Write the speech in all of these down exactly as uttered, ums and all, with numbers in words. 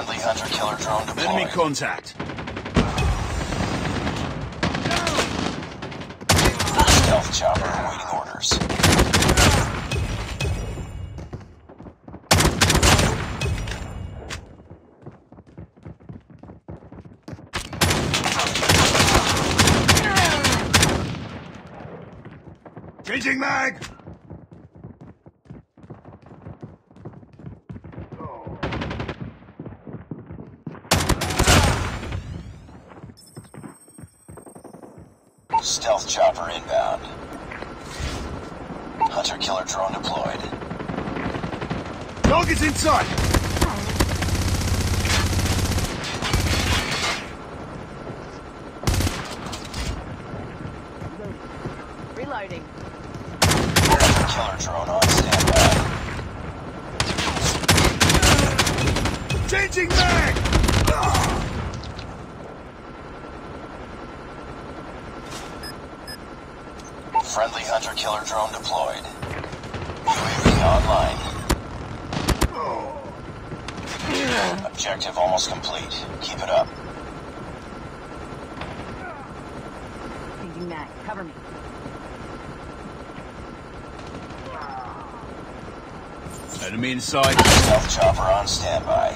Friendly hunter-killer drone deployed. Enemy contact. Stealth chopper awaiting orders. Changing mag! Stealth chopper inbound. Hunter-killer drone deployed. Target's in sight! Reloading. Hunter-killer drone on standby. Changing mag! Friendly hunter-killer drone deployed. U A V online. Objective almost complete. Keep it up. Changing mag. Cover me. Enemy inside. Stealth chopper on standby.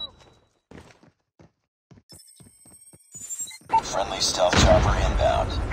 Friendly stealth chopper inbound.